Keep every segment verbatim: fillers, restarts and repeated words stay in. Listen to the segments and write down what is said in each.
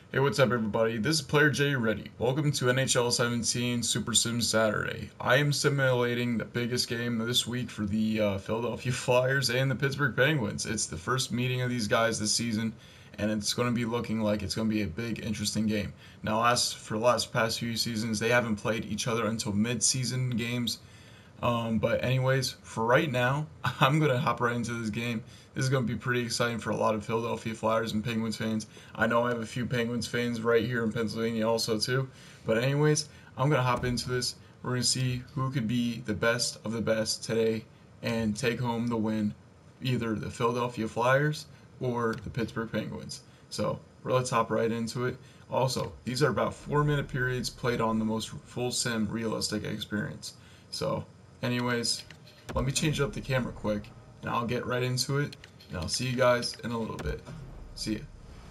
Hey, what's up, everybody? This is PlayerJReady. Welcome to N H L seventeen Supersim Saturday. I am simulating the biggest game this week for the uh, Philadelphia Flyers and the Pittsburgh Penguins. It's the first meeting of these guys this season, and it's going to be looking like it's going to be a big, interesting game. Now, last for the last past few seasons, they haven't played each other until mid-season games. Um, but anyways, for right now, I'm going to hop right into this game. This is going to be pretty exciting for a lot of Philadelphia Flyers and Penguins fans. I know I have a few Penguins fans right here in Pennsylvania also too. But anyways, I'm going to hop into this. We're going to see who could be the best of the best today and take home the win, either the Philadelphia Flyers or the Pittsburgh Penguins. So let's hop right into it. Also, these are about four minute periods played on the most full sim realistic experience. So anyways, let me change up the camera quick, and I'll get right into it, and I'll see you guys in a little bit. See ya.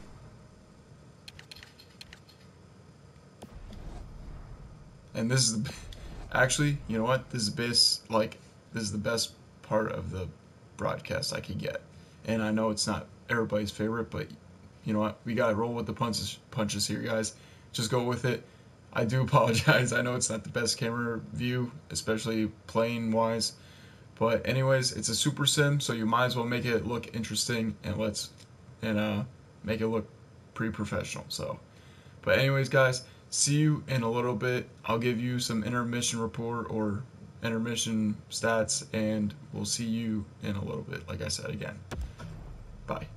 And this is the, actually, you know what? This is best, like, this is the best part of the broadcast I could get. And I know it's not everybody's favorite, but you know what? We gotta roll with the punches, punches here, guys. Just go with it. I do apologize. I know it's not the best camera view, especially playing wise. But anyways, it's a super sim, so you might as well make it look interesting and let's and uh make it look pretty professional. So, but anyways, guys, see you in a little bit. I'll give you some intermission report or intermission stats, and we'll see you in a little bit. Like I said again. Bye.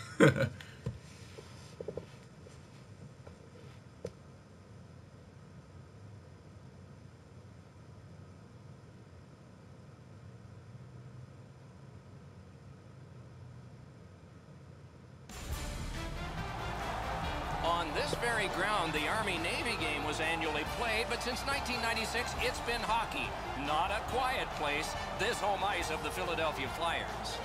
On this very ground, the Army-Navy game was annually played, but since nineteen ninety-six, it's been hockey. Not a quiet place, this home ice of the Philadelphia Flyers.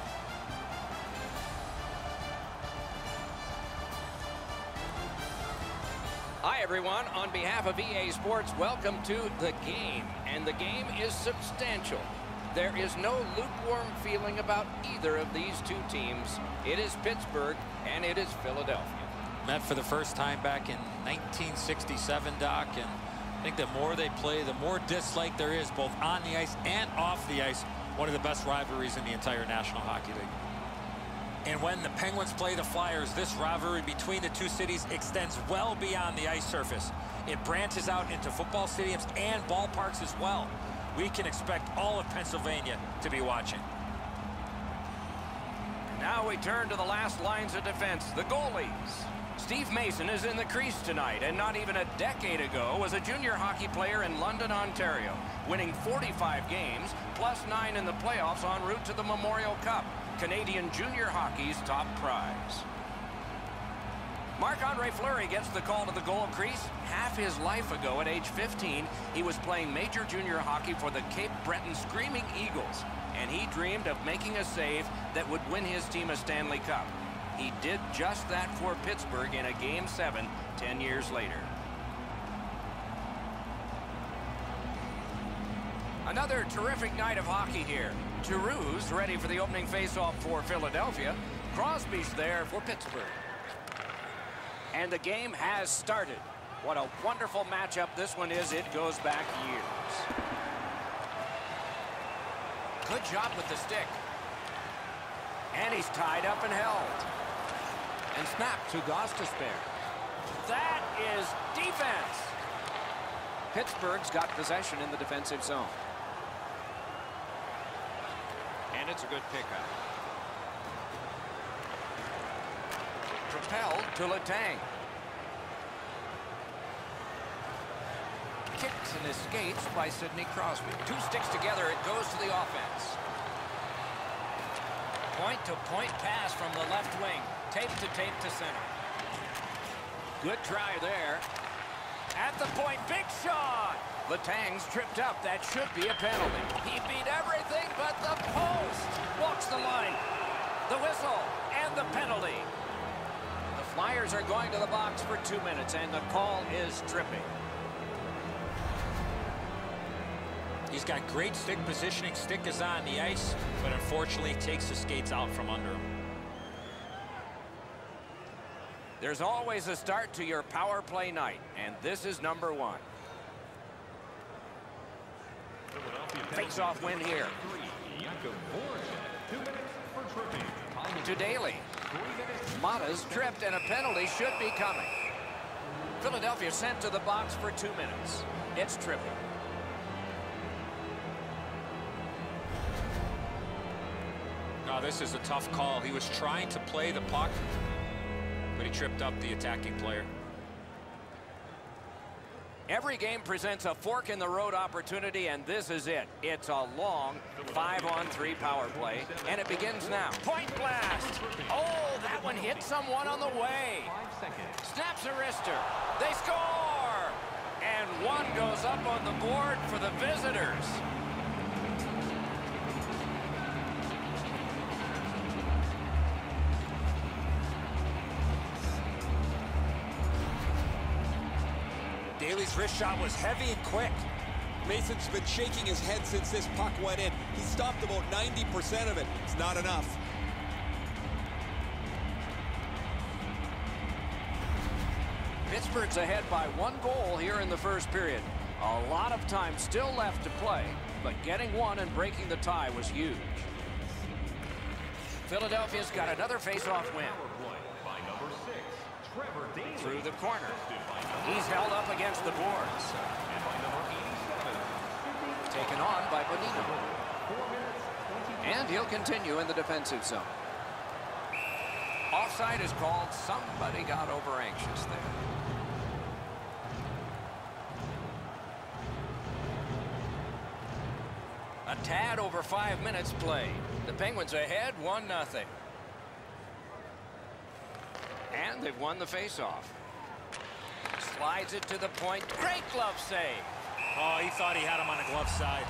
Hi, everyone. On behalf of E A Sports, welcome to the game. And the game is substantial. There is no lukewarm feeling about either of these two teams. It is Pittsburgh, and it is Philadelphia. Met for the first time back in nineteen sixty-seven, Doc, and I think the more they play, the more dislike there is, both on the ice and off the ice. One of the best rivalries in the entire National Hockey League. And when the Penguins play the Flyers, this rivalry between the two cities extends well beyond the ice surface. It branches out into football stadiums and ballparks as well. We can expect all of Pennsylvania to be watching. Now we turn to the last lines of defense, the goalies. Steve Mason is in the crease tonight, and not even a decade ago was a junior hockey player in London, Ontario, winning forty-five games, plus nine in the playoffs en route to the Memorial Cup, Canadian junior hockey's top prize. Marc-Andre Fleury gets the call to the goal crease. Half his life ago, at age fifteen, he was playing major junior hockey for the Cape Breton Screaming Eagles, and he dreamed of making a save that would win his team a Stanley Cup. He did just that for Pittsburgh in a Game seven ten years later. Another terrific night of hockey here. Giroux's ready for the opening faceoff for Philadelphia. Crosby's there for Pittsburgh. And the game has started. What a wonderful matchup this one is. It goes back years. Good job with the stick. And he's tied up and held. And snapped to Gostisbehere. That is defense. Pittsburgh's got possession in the defensive zone. And it's a good pickup. Propelled to Letang. Kicks and escapes by Sidney Crosby. Two sticks together, it goes to the offense. Point-to-point pass from the left wing. Tape to tape to center. Good try there. At the point, big shot! Letang's tripped up. That should be a penalty. He beat everything but the post. Walks the line. The whistle and the penalty. The Flyers are going to the box for two minutes, and the call is tripping. He's got great stick positioning. Stick is on the ice, but unfortunately takes the skates out from under him. There's always a start to your power play night, and this is number one. Face-off win here. To Daly. Mata's tripped, and a penalty should be coming. Philadelphia sent to the box for two minutes. It's tripping. Oh, this is a tough call. He was trying to play the puck, but he tripped up the attacking player. Every game presents a fork-in-the-road opportunity, and this is it. It's a long five-on-three power play, and it begins now. Point blast! Oh, that one hit someone on the way. Snaps a wrister. They score! And one goes up on the board for the visitors. Daly's wrist shot was heavy and quick. Mason's been shaking his head since this puck went in. He stopped about ninety percent of it. It's not enough. Pittsburgh's ahead by one goal here in the first period. A lot of time still left to play, but getting one and breaking the tie was huge. Philadelphia's got another face-off win. Through the corner. He's held up against the boards. Taken on by Bonino. And he'll continue in the defensive zone. Offside is called. Somebody got over anxious there. A tad over five minutes played. The Penguins ahead one nothing. And they've won the faceoff. Slides it to the point. Great glove save. Oh, he thought he had him on the glove side.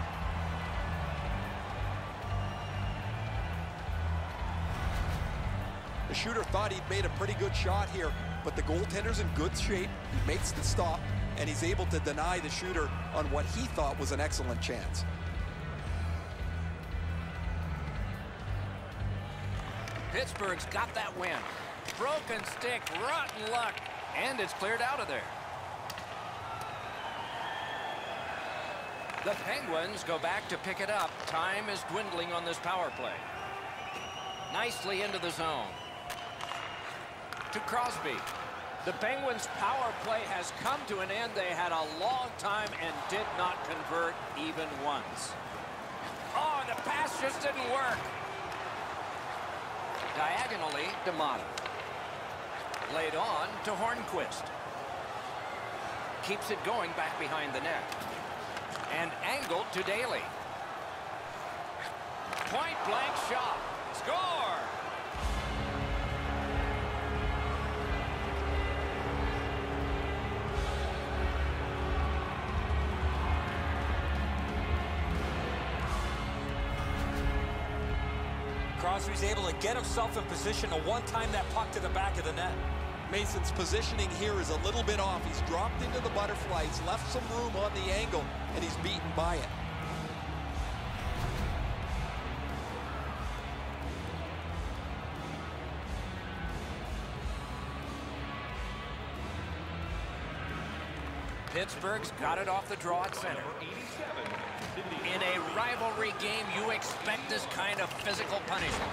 The shooter thought he'd made a pretty good shot here, but the goaltender's in good shape. He makes the stop, and he's able to deny the shooter on what he thought was an excellent chance. Pittsburgh's got that win. Broken stick, rotten luck, and it's cleared out of there. The Penguins go back to pick it up. Time is dwindling on this power play. Nicely into the zone. To Crosby. The Penguins' power play has come to an end. They had a long time and did not convert even once. Oh, the pass just didn't work. Diagonally to Mata. Laid on to Hornquist. Keeps it going back behind the net. And angled to Daly. Point blank shot. Score! Crosby's able to get himself in position to one-time that puck to the back of the net. Mason's positioning here is a little bit off. He's dropped into the butterfly. He's left some room on the angle, and he's beaten by it. Pittsburgh's got it off the draw at center. In a rivalry game, you expect this kind of physical punishment.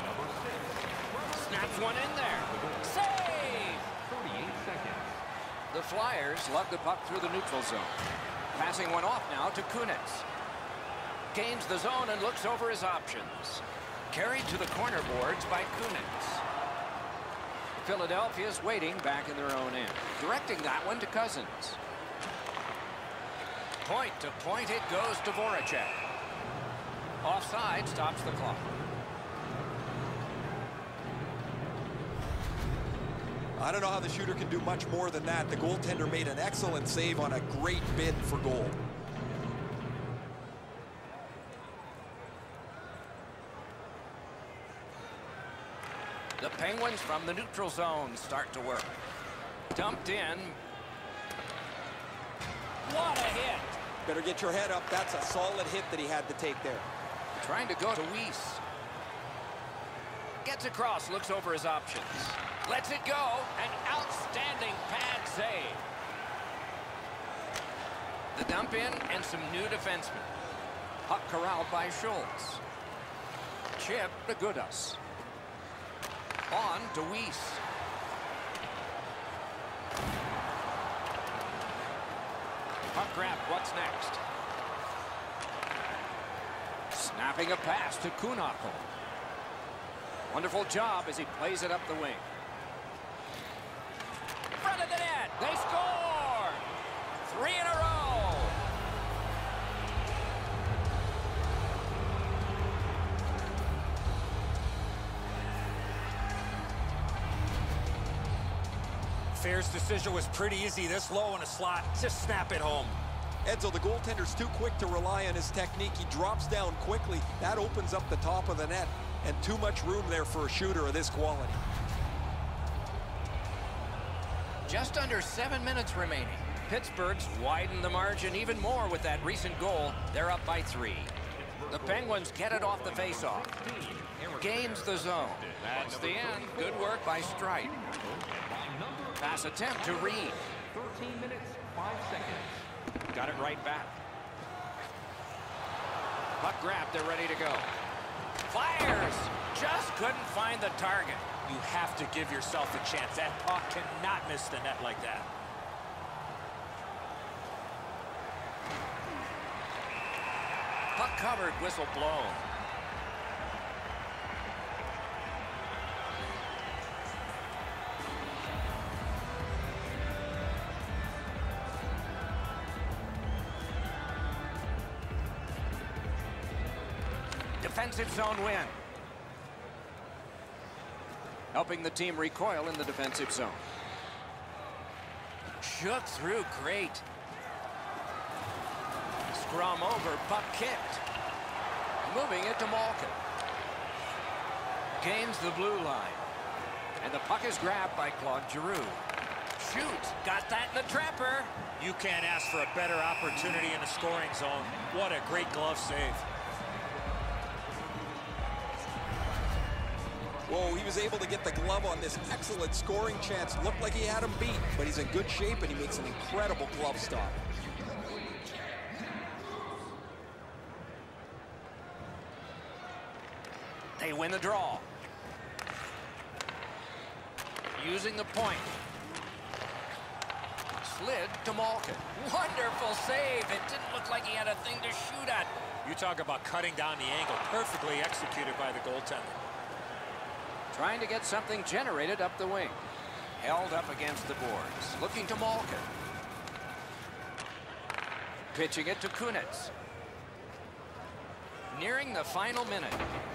Snaps one in there. Save! The Flyers lug the puck through the neutral zone. Passing one off now to Kunitz. Gains the zone and looks over his options. Carried to the corner boards by Kunitz. Philadelphia's waiting back in their own end. Directing that one to Cousins. Point to point it goes to Voracek. Offside stops the clock. I don't know how the shooter can do much more than that. The goaltender made an excellent save on a great bid for goal. The Penguins from the neutral zone start to work. Dumped in. What a hit! Better get your head up. That's a solid hit that he had to take there. Trying to go to Weiss. Gets across, looks over his options. Lets it go. An outstanding pad save. The dump in and some new defensemen. Puck corralled by Schultz. Chip to Goodas. On to Weiss. Puck grab, what's next? Snapping a pass to Kuhnhackl. Wonderful job as he plays it up the wing. Front of the net, they score! Three in a row! Fair's decision was pretty easy. This low in a slot, just snap it home. Edzo, the goaltender's too quick to rely on his technique. He drops down quickly. That opens up the top of the net, and too much room there for a shooter of this quality. Just under seven minutes remaining. Pittsburgh's widened the margin even more with that recent goal. They're up by three. The Penguins get it off the faceoff. Gains the zone. That's the end. Good work by Streit. Pass attempt to Reed. thirteen minutes, five seconds. Got it right back. Puck grab, they're ready to go. Fires! Just couldn't find the target. You have to give yourself a chance. That puck cannot miss the net like that. Puck covered, whistle blown. Defensive zone win. Helping the team recoil in the defensive zone. Shook through, great. Scrum over, puck kicked. Moving it to Malkin. Gains the blue line. And the puck is grabbed by Claude Giroux. Shoots, got that in the trapper. You can't ask for a better opportunity in the scoring zone. What a great glove save. Whoa, he was able to get the glove on this excellent scoring chance. Looked like he had him beat, but he's in good shape and he makes an incredible glove stop. They win the draw. Using the point. Slid to Malkin. Wonderful save. It didn't look like he had a thing to shoot at. You talk about cutting down the angle. Perfectly executed by the goaltender. Trying to get something generated up the wing. Held up against the boards. Looking to Malkin. Pitching it to Kunitz. Nearing the final minute.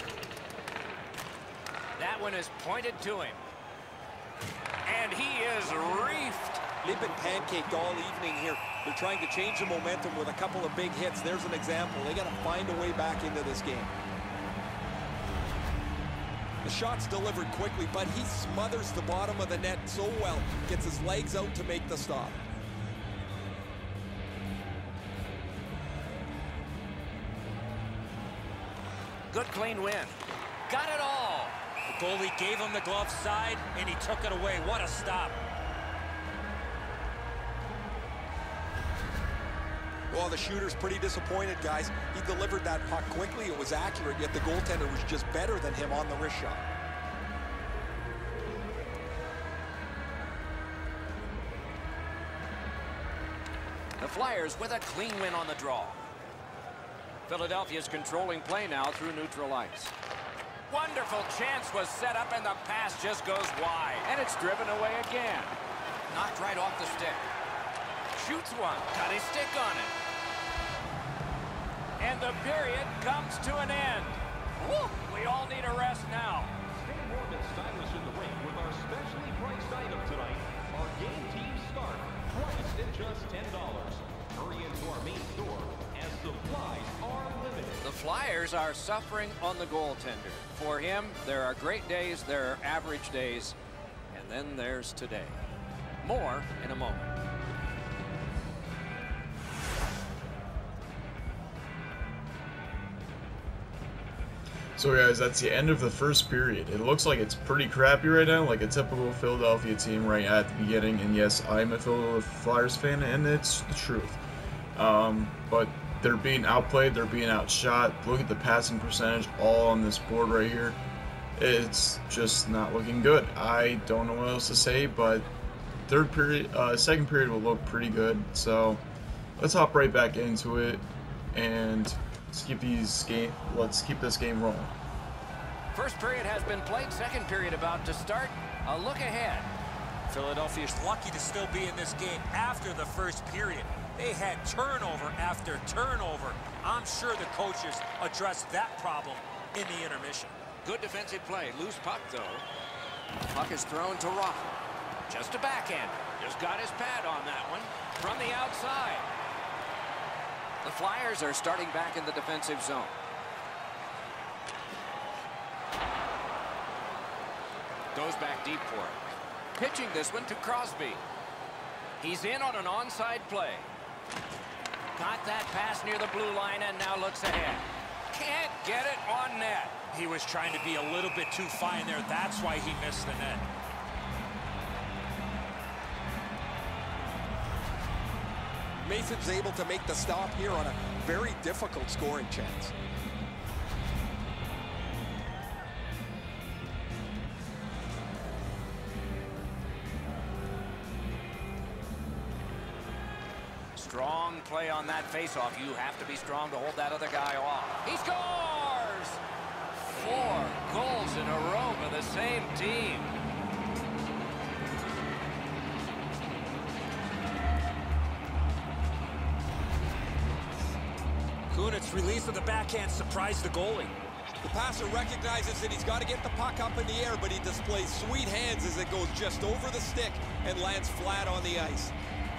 That one is pointed to him. And he is reefed. They've been pancaked all evening here. They're trying to change the momentum with a couple of big hits. There's an example. They got to find a way back into this game. The shot's delivered quickly, but he smothers the bottom of the net so well. Gets his legs out to make the stop. Good clean win. Got it all. The goalie gave him the glove side, and he took it away. What a stop. Well, the shooter's pretty disappointed, guys. He delivered that puck quickly. It was accurate, yet the goaltender was just better than him on the wrist shot. The Flyers with a clean win on the draw. Philadelphia's controlling play now through neutral ice. Wonderful chance was set up, and the pass just goes wide. And it's driven away again. Knocked right off the stick. Shoots one. Got his stick on it. And the period comes to an end. Woo! We all need a rest now. Stay warm and stylish in the ring with our specially priced item tonight. Our game team start, priced at just ten dollars. Hurry into our main store as supplies are limited. The Flyers are suffering on the goaltender. For him, there are great days, there are average days, and then there's today. More in a moment. So guys, that's the end of the first period. It looks like it's pretty crappy right now, like a typical Philadelphia team right at the beginning. And yes, I'm a Philadelphia Flyers fan, and it's the truth. Um, but they're being outplayed, they're being outshot. Look at the passing percentage all on this board right here. It's just not looking good. I don't know what else to say, but third period, uh, second period will look pretty good. So let's hop right back into it and let's keep these game. Let's keep this game rolling. First period has been played. Second period about to start. A look ahead. Philadelphia's lucky to still be in this game after the first period. They had turnover after turnover. I'm sure the coaches addressed that problem in the intermission. Good defensive play. Loose puck, though. Puck is thrown to Roth. Just a backhand. Just got his pad on that one. From the outside. The Flyers are starting back in the defensive zone. Goes back deep for it. Pitching this one to Crosby. He's in on an onside play. Got that pass near the blue line and now looks ahead. Can't get it on net. He was trying to be a little bit too fine there. That's why he missed the net. Mason's able to make the stop here on a very difficult scoring chance. Strong play on that faceoff. You have to be strong to hold that other guy off. He scores! Four goals in a row for the same team. Kunitz release of the backhand surprised the goalie. The passer recognizes that he's got to get the puck up in the air, but he displays sweet hands as it goes just over the stick and lands flat on the ice.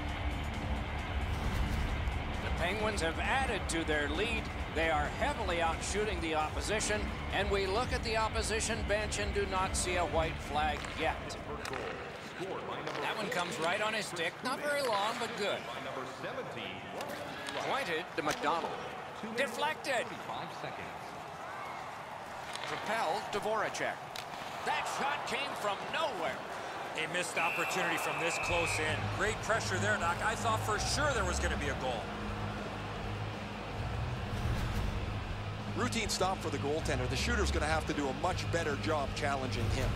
The Penguins have added to their lead. They are heavily out shooting the opposition, and we look at the opposition bench and do not see a white flag yet. That one comes right on his stick. Not very long, but good. Pointed to McDonald. Deflected. Propelled to Voracek. That shot came from nowhere. A missed opportunity from this close in. Great pressure there, Doc. I thought for sure there was going to be a goal. Routine stop for the goaltender. The shooter's going to have to do a much better job challenging him.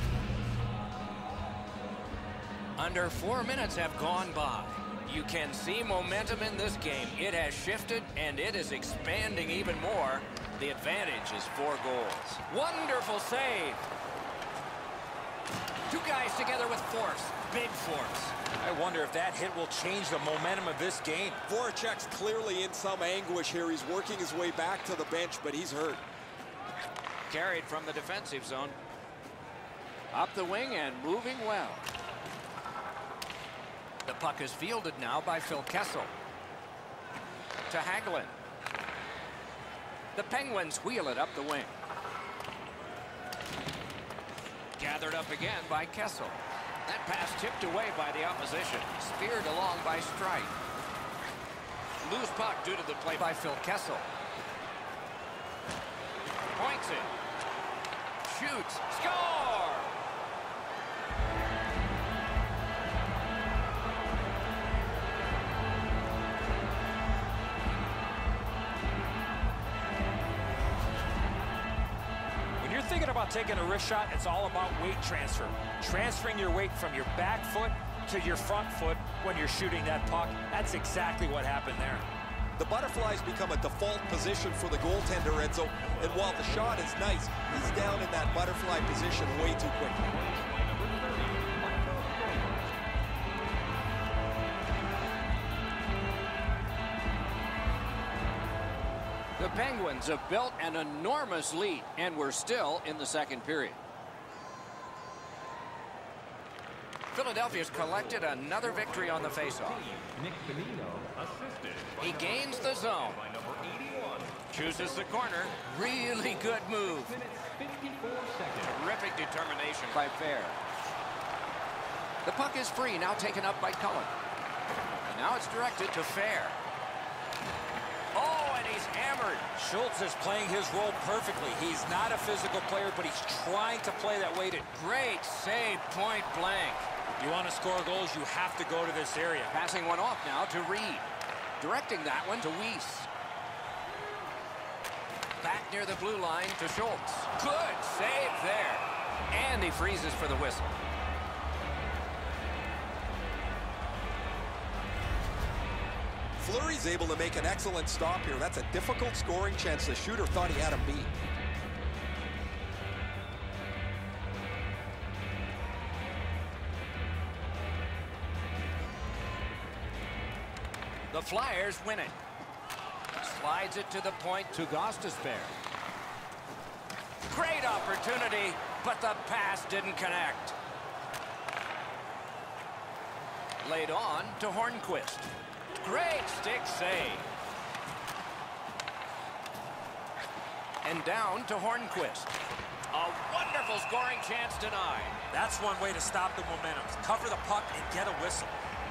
Under four minutes have gone by. You can see momentum in this game. It has shifted, and it is expanding even more. The advantage is four goals. Wonderful save. Two guys together with force. Big force. I wonder if that hit will change the momentum of this game. Voracek's clearly in some anguish here. He's working his way back to the bench, but he's hurt. Carried from the defensive zone. Up the wing and moving well. The puck is fielded now by Phil Kessel. To Hagelin. The Penguins wheel it up the wing. Gathered up again by Kessel. That pass tipped away by the opposition. Speared along by Strite. Loose puck due to the play by Phil Kessel. Points it. Shoots. Score! Thinking about taking a wrist shot, it's all about weight transfer. Transferring your weight from your back foot to your front foot when you're shooting that puck. That's exactly what happened there. The butterflies become a default position for the goaltender, Enzo, and while the shot is nice, he's down in that butterfly position way too quickly. The Penguins have built an enormous lead, and we're still in the second period. Philadelphia's collected another victory on the faceoff. He gains the zone. Chooses the corner. Really good move. Terrific determination by Fair. The puck is free, now taken up by Cullen. And now it's directed to Fair. Oh, and he's hammered. Schultz is playing his role perfectly. He's not a physical player, but he's trying to play that way to... Great save, point blank. You want to score goals, you have to go to this area. Passing one off now to Reed. Directing that one to Weiss. Back near the blue line to Schultz. Good save there. And he freezes for the whistle. Fleury's able to make an excellent stop here. That's a difficult scoring chance. The shooter thought he had him beat. The Flyers win it. Slides it to the point to Gostisbehere. Great opportunity, but the pass didn't connect. Laid on to Hornquist. Great stick save. And down to Hornquist. A wonderful scoring chance denied. That's one way to stop the momentum. Cover the puck and get a whistle.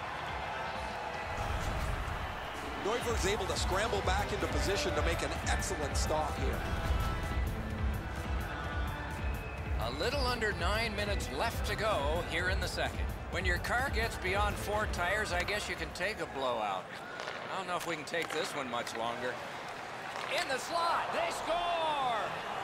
Neuver's able to scramble back into position to make an excellent stop here. A little under nine minutes left to go here in the second. When your car gets beyond four tires, I guess you can take a blowout. I don't know if we can take this one much longer. In the slot, they score!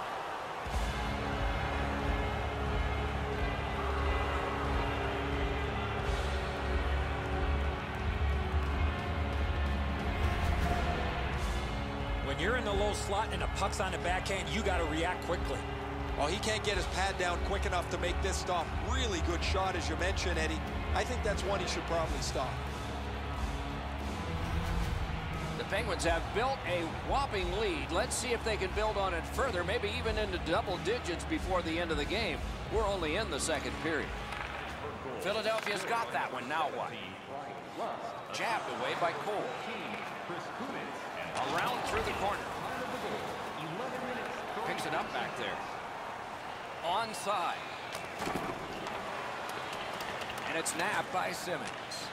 When you're in the low slot and the puck's on the backhand, you got to react quickly. Well, he can't get his pad down quick enough to make this stop. Really good shot, as you mentioned, Eddie. I think that's one he should probably stop. The Penguins have built a whopping lead. Let's see if they can build on it further, maybe even into double digits before the end of the game. We're only in the second period. Philadelphia's got that one. Now what? Jabbed away by Cole. Around through the corner. Picks it up back there. Onside. And it's nabbed by Simmons.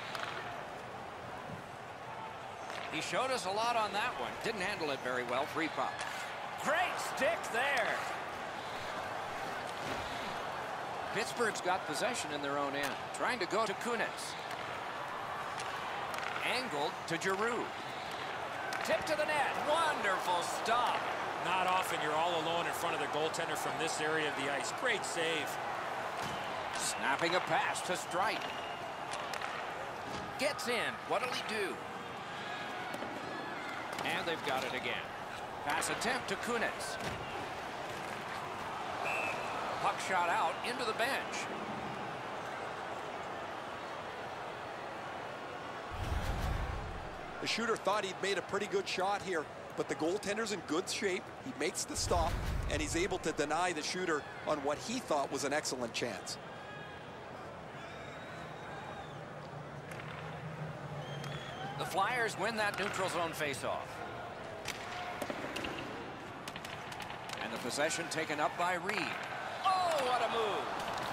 He showed us a lot on that one. Didn't handle it very well. Free pop. Great stick there. Pittsburgh's got possession in their own end. Trying to go to Kunitz. Angled to Giroux. Tip to the net. Wonderful stop. Not often you're all alone in front of the goaltender from this area of the ice. Great save. Snapping a pass to Strike. Gets in. What'll he do? And they've got it again. Pass attempt to Kunitz. Puck shot out into the bench. The shooter thought he'd made a pretty good shot here, but the goaltender's in good shape. He makes the stop, and he's able to deny the shooter on what he thought was an excellent chance. The Flyers win that neutral zone faceoff. And the possession taken up by Reed. Oh, what a move!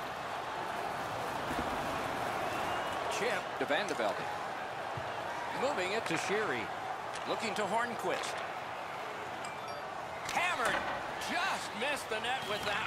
Chip to Vanderbilt. Moving it to Sheary. Looking to Hornquist. Hammered. Just missed the net with that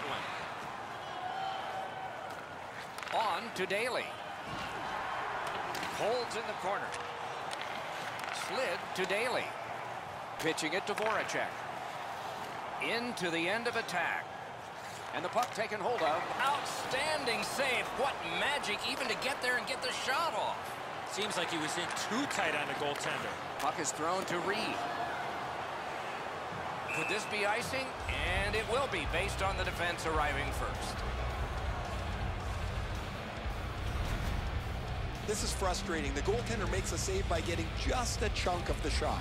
one. On to Daly. Holds in the corner. Slid to Daly. Pitching it to Voracek. Into the end of attack. And the puck taken hold of. Outstanding save. What magic even to get there and get the shot off. Seems like he was in too tight on the goaltender. Puck is thrown to Reed. Could this be icing? And it will be, based on the defense arriving first. This is frustrating. The goaltender makes a save by getting just a chunk of the shot.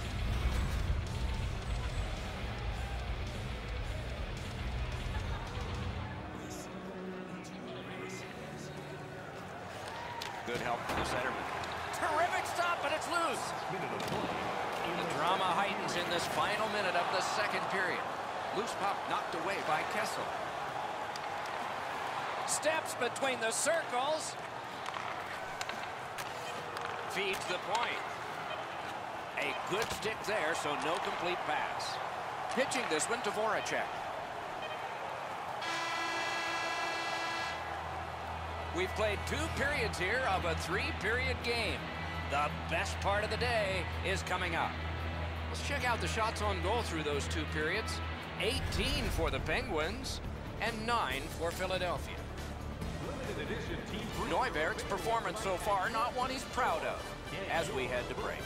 Good help from the centerman. Terrific stop, but it's loose. The drama heightens in this final minute of the second period. Loose puck knocked away by Kessel. Steps between the circles. Feeds the point. A good stick there, so no complete pass. Pitching this one to Voracek. We've played two periods here of a three-period game. The best part of the day is coming up. Let's check out the shots on goal through those two periods. eighteen for the Penguins and nine for Philadelphia. Neuberg's performance so far, not one he's proud of, as we head to break.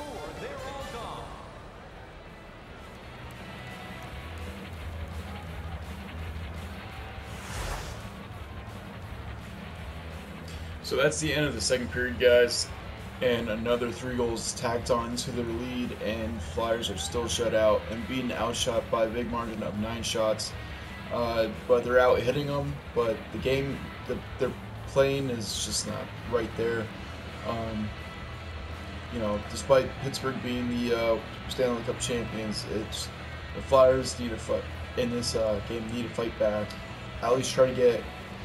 So that's the end of the second period, guys, and another three goals tacked on to their lead, and Flyers are still shut out and being outshot by a big margin of nine shots. Uh, but they're out hitting them, but the game the, they're playing is just not right there. Um, you know, despite Pittsburgh being the uh, Stanley Cup champions, it's the Flyers need to fight in this uh, game. Need to fight back, at least try to get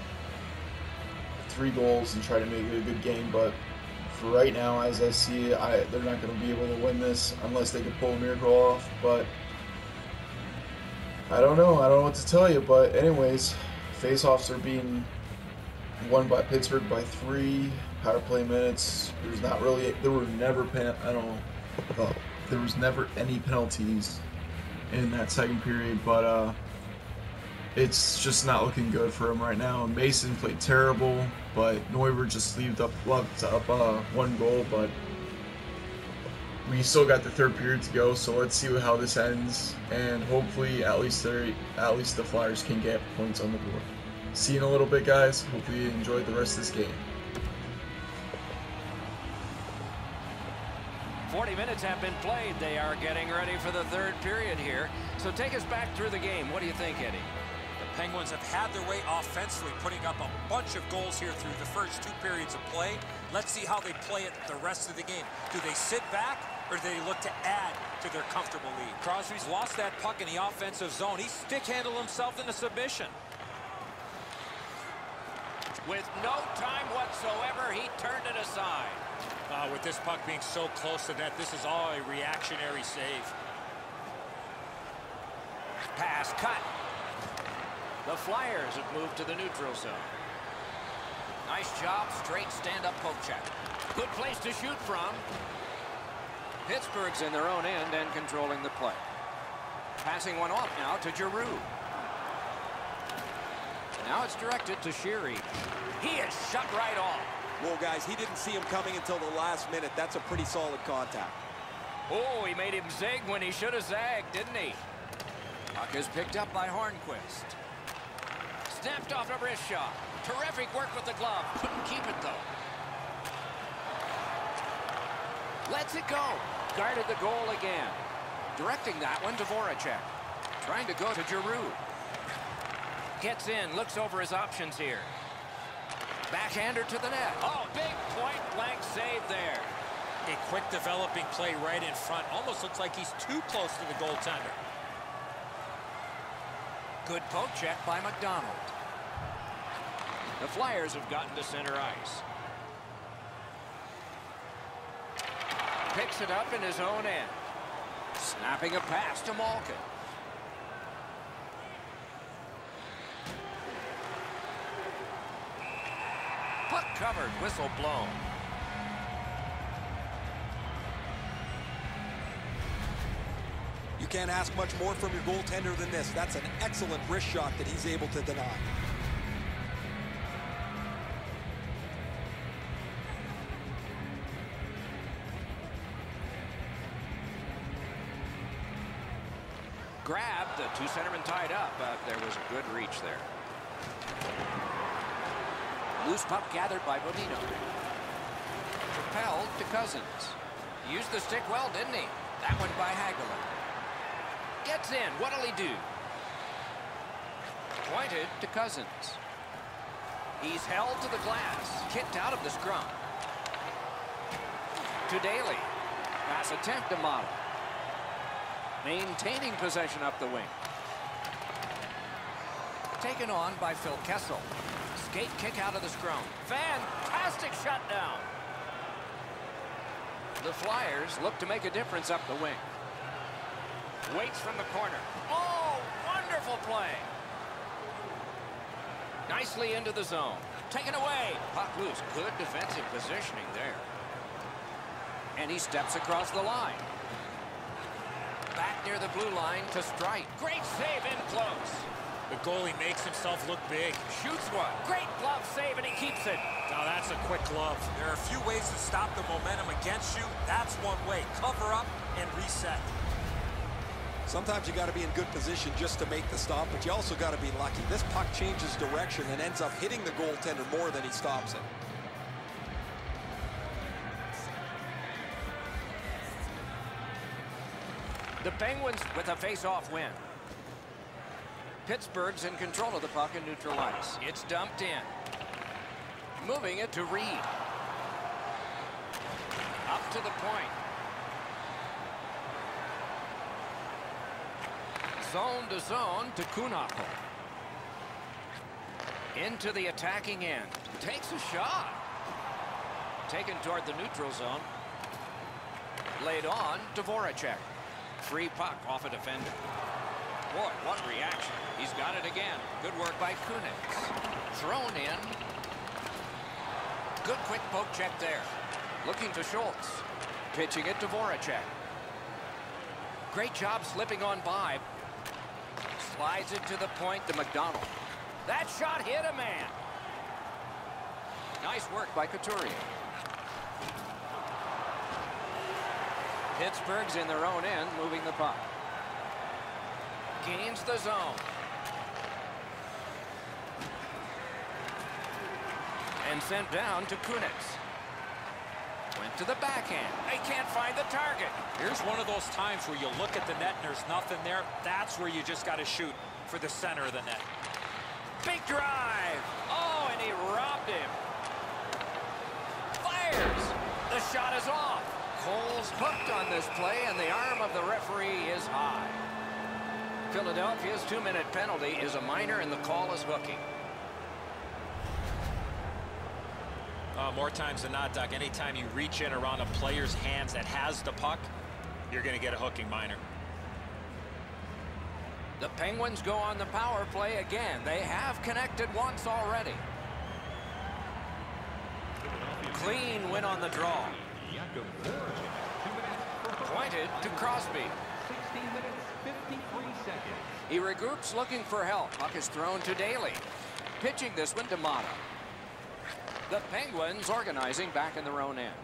three goals and try to make it a good game. But for right now, as I see it, I, they're not going to be able to win this unless they can pull a miracle off. But I don't know. I don't know what to tell you. But anyways, face-offs are being won by Pittsburgh by three. Power play minutes. There's not really. There were never pen. I don't know. Uh, there was never any penalties in that second period. But uh, it's just not looking good for him right now. Mason played terrible, but Neuber just left up, left up uh, one goal. But we still got the third period to go, so let's see how this ends. And hopefully, at least they at least the Flyers can get points on the board. See you in a little bit, guys. Hopefully, you enjoyed the rest of this game. forty minutes have been played. They are getting ready for the third period here. So take us back through the game. What do you think, Eddie? The Penguins have had their way offensively, putting up a bunch of goals here through the first two periods of play. Let's see how they play it the rest of the game. Do they sit back, or do they look to add to their comfortable lead? Crosby's lost that puck in the offensive zone. He stick-handled himself into submission. With no time whatsoever, he turned it aside. Uh, with this puck being so close to net, this is all a reactionary save. Pass cut. The Flyers have moved to the neutral zone. Nice job, straight stand-up poke check. Good place to shoot from. Pittsburgh's in their own end and controlling the play. Passing one off now to Giroux. Now it's directed to Sheary. He is shut right off. Well, guys, he didn't see him coming until the last minute. That's a pretty solid contact. Oh, he made him zig when he should have zagged, didn't he? Puck is picked up by Hornquist. Snapped off a wrist shot. Terrific work with the glove. Couldn't keep it, though. Lets it go. Guarded the goal again. Directing that one to Voracek. Trying to go to Giroux. Gets in, looks over his options here. Backhander to the net. Oh, big point-blank save there. A quick developing play right in front. Almost looks like he's too close to the goaltender. Good poke check by McDonald. The Flyers have gotten to center ice. Picks it up in his own end. Snapping a pass to Malkin. Puck covered, whistle blown. You can't ask much more from your goaltender than this. That's an excellent wrist shot that he's able to deny. Grabbed, the two centermen tied up, but there was a good reach there. Loose puck gathered by Bonino. Propelled to Cousins. Used the stick well, didn't he? That one by Hagelin. Gets in. What'll he do? Pointed to Cousins. He's held to the glass. Kicked out of the scrum. To Daly. Pass attempt to Mata. Maintaining possession up the wing. Taken on by Phil Kessel. Skate kick out of the scrum. Fantastic shutdown. The Flyers look to make a difference up the wing. Waits from the corner. Oh, wonderful play. Nicely into the zone. Taken away. Puck loose. Good defensive positioning there. And he steps across the line. Back near the blue line to strike. Great save in close. The goalie makes himself look big. Shoots one. Great glove save, and he keeps it. Now that's a quick glove. There are a few ways to stop the momentum against you. That's one way. Cover up and reset. Sometimes you got to be in good position just to make the stop, but you also got to be lucky. This puck changes direction and ends up hitting the goaltender more than he stops it. The Penguins with a face-off win. Pittsburgh's in control of the puck in neutral ice. It's dumped in. Moving it to Reed. Up to the point. Zone to zone to Kunako. Into the attacking end. Takes a shot. Taken toward the neutral zone. Laid on to Voracek. Free puck off a defender. Boy, what reaction. He's got it again. Good work by Kunitz. Thrown in. Good quick poke check there. Looking to Schultz. Pitching it to Voracek. Great job slipping on by. Slides it to the point to McDonald. That shot hit a man. Nice work by Couturier. Pittsburgh's in their own end, moving the puck. Gains the zone. And sent down to Kunitz. Went to the backhand. They can't find the target. Here's one of those times where you look at the net and there's nothing there. That's where you just got to shoot for the center of the net. Big drive. Oh, and he robbed him. Fires. The shot is off. Cole's hooked on this play, and the arm of the referee is high. Philadelphia's two-minute penalty is a minor, and the call is hooking. Uh, more times than not, Doc, anytime you reach in around a player's hands that has the puck, you're going to get a hooking minor. The Penguins go on the power play again. They have connected once already. Clean win on the draw. Pointed to Crosby. sixteen minutes, fifty-three seconds. He regroups looking for help. Puck is thrown to Daly. Pitching this one to Mata. The Penguins organizing back in their own end.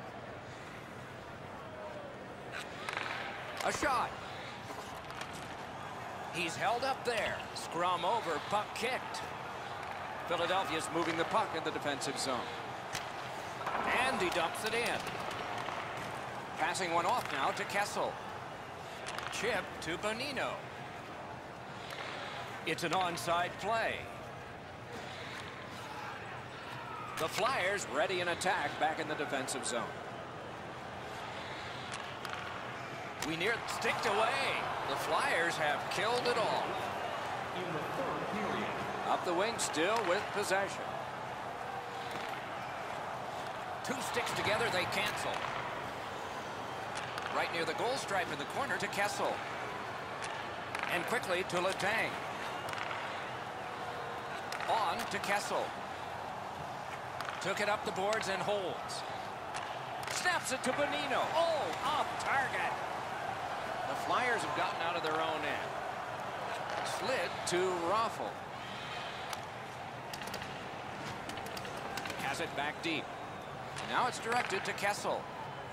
A shot. He's held up there. Scrum over, puck kicked. Philadelphia's moving the puck in the defensive zone. And he dumps it in. Passing one off now to Kessel. Chip to Bonino. It's an onside play. The Flyers ready in attack back in the defensive zone. We near sticked away. The Flyers have killed it all. In the third period. Up the wing still with possession. Two sticks together, they cancel. Right near the goal stripe in the corner to Kessel. And quickly to Letang. On to Kessel. Took it up the boards and holds. Snaps it to Bonino. Oh, off target. The Flyers have gotten out of their own end. Slid to Raffle. Has it back deep. Now it's directed to Kessel.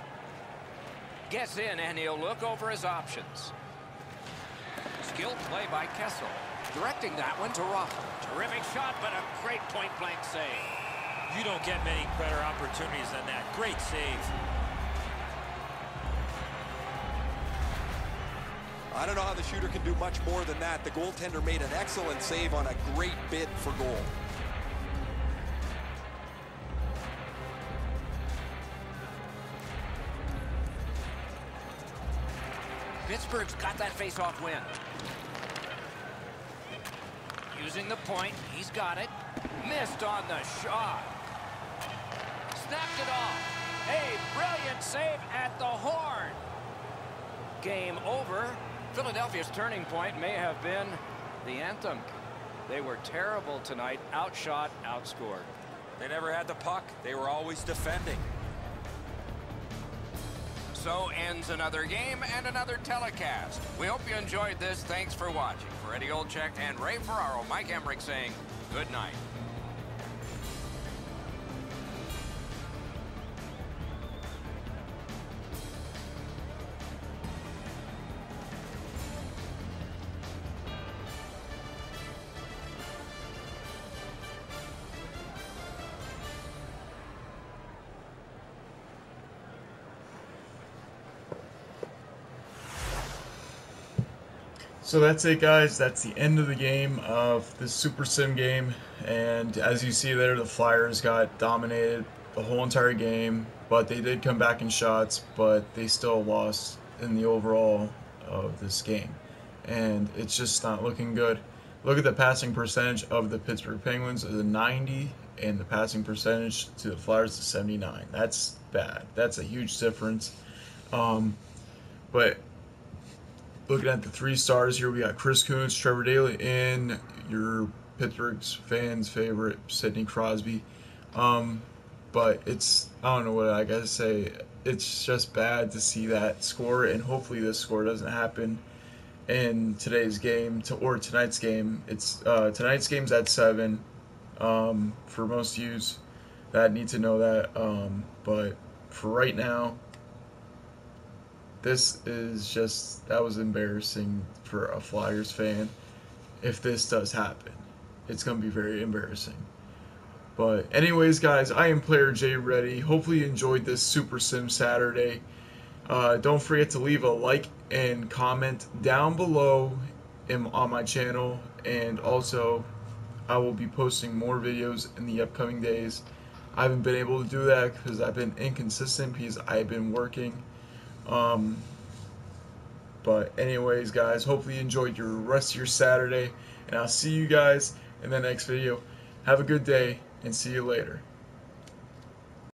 Gets in, and he'll look over his options. Skilled play by Kessel. Directing that one to Raffle. Terrific shot, but a great point-blank save. You don't get many better opportunities than that. Great save. I don't know how the shooter can do much more than that. The goaltender made an excellent save on a great bid for goal. Pittsburgh's got that face-off win. Using the point, he's got it. Missed on the shot. Snapped it off. A brilliant brilliant save at the horn. Game over. Philadelphia's turning point may have been the anthem. They were terrible tonight, outshot, outscored. They never had the puck. They were always defending. So ends another game and another telecast. We hope you enjoyed this. Thanks for watching. For Eddie Olczyk and Ray Ferraro, Mike Emmerich saying good night. So that's it, guys. That's the end of the game of the Super Sim game. And as you see there, the Flyers got dominated the whole entire game. But they did come back in shots, but they still lost in the overall of this game. And it's just not looking good. Look at the passing percentage of the Pittsburgh Penguins is a ninety, and the passing percentage to the Flyers is seventy-nine. That's bad. That's a huge difference. Um, but looking at the three stars here, we got Chris Kunitz, Trevor Daley, and your Pittsburgh's fans' favorite, Sidney Crosby. Um, but it's, I don't know what I gotta say. It's just bad to see that score, and hopefully this score doesn't happen in today's game to or tonight's game. It's uh, tonight's game's at seven. Um, for most of you that need to know that. Um, but for right now, this is just, that was embarrassing for a Flyers fan. If this does happen, it's going to be very embarrassing. But anyways, guys, I am PlayerJReady. Hopefully you enjoyed this Super Sim Saturday. Uh, don't forget to leave a like and comment down below in, on my channel. And also, I will be posting more videos in the upcoming days. I haven't been able to do that because I've been inconsistent because I've been working. Um, but anyways, guys, hopefully you enjoyed your rest of your Saturday, and I'll see you guys in the next video. Have a good day, and see you later.